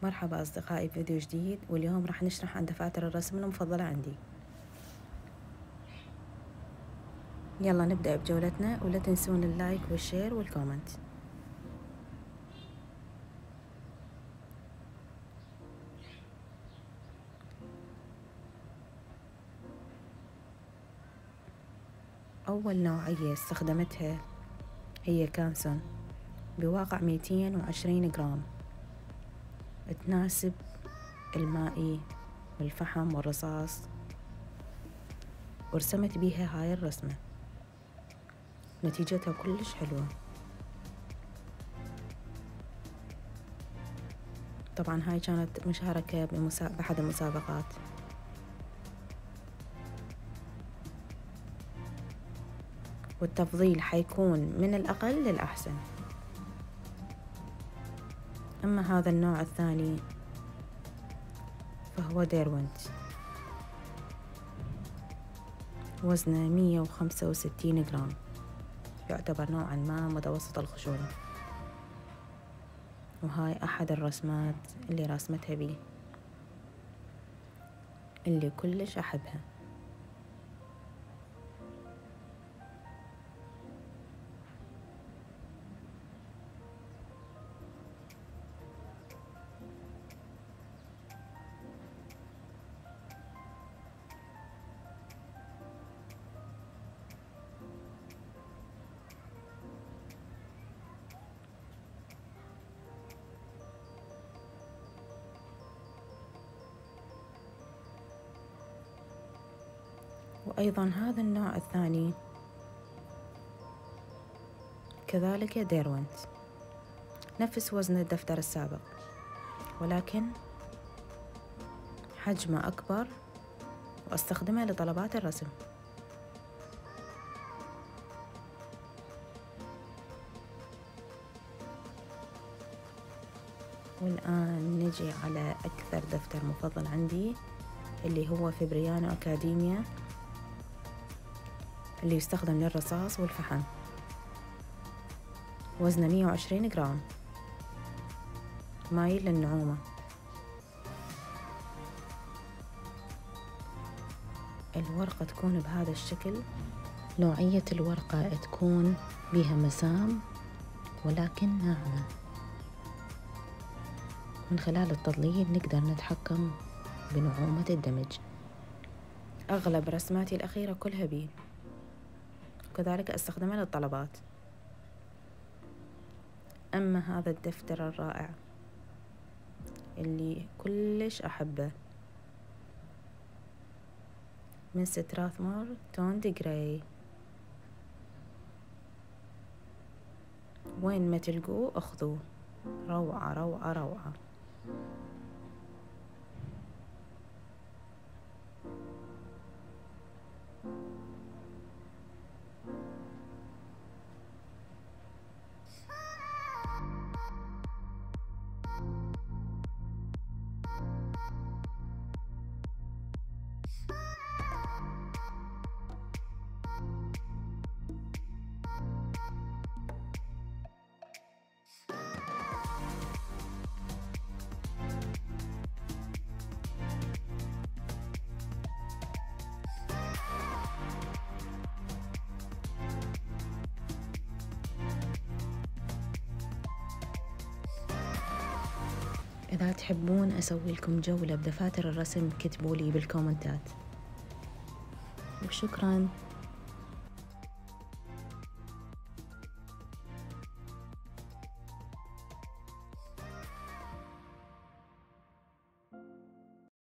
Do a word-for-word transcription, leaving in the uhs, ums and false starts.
مرحبا أصدقائي بفيديو جديد، واليوم راح نشرح عن دفاتر الرسم المفضلة عندي. يلا نبدأ بجولتنا، ولا تنسون اللايك والشير والكومنت. أول نوعية استخدمتها هي كانسون بواقع مئتين وعشرين جرام، تناسب المائي والفحم والرصاص، ورسمت بيها هاي الرسمة، نتيجتها كلش حلوة. طبعا هاي كانت مشاركة بمسا... بأحد المسابقات. والتفضيل حيكون من الأقل للأحسن. أما هذا النوع الثاني فهو ديرونت، وزنه مية وخمسة وستين جرام، يعتبر نوعا ما متوسط الخشونة، وهاي أحد الرسمات اللي رسمتها بي اللي كلش أحبها. وأيضا هذا النوع الثاني كذلك ديرونت، نفس وزن الدفتر السابق، ولكن حجمه أكبر، وأستخدمه لطلبات الرسم. والآن نجي على أكثر دفتر مفضل عندي، اللي هو فبريانو أكاديميا، اللي يستخدم للرصاص والفحم، وزنه مية وعشرين جرام، مايل للنعومة. الورقة تكون بهذا الشكل، نوعية الورقة تكون بها مسام ولكن ناعمة. من خلال التضليل نقدر نتحكم بنعومة الدمج. أغلب رسماتي الأخيرة كلها بي، وكذلك أستخدمها للطلبات. أما هذا الدفتر الرائع اللي كلش أحبه من ستراثمور توند جراي، وين ما تلقوه أخذوه، روعة روعة روعة. إذا تحبون أسوي لكم جولة بدفاتر الرسم كتبوا لي بالكومنتات، وشكراً.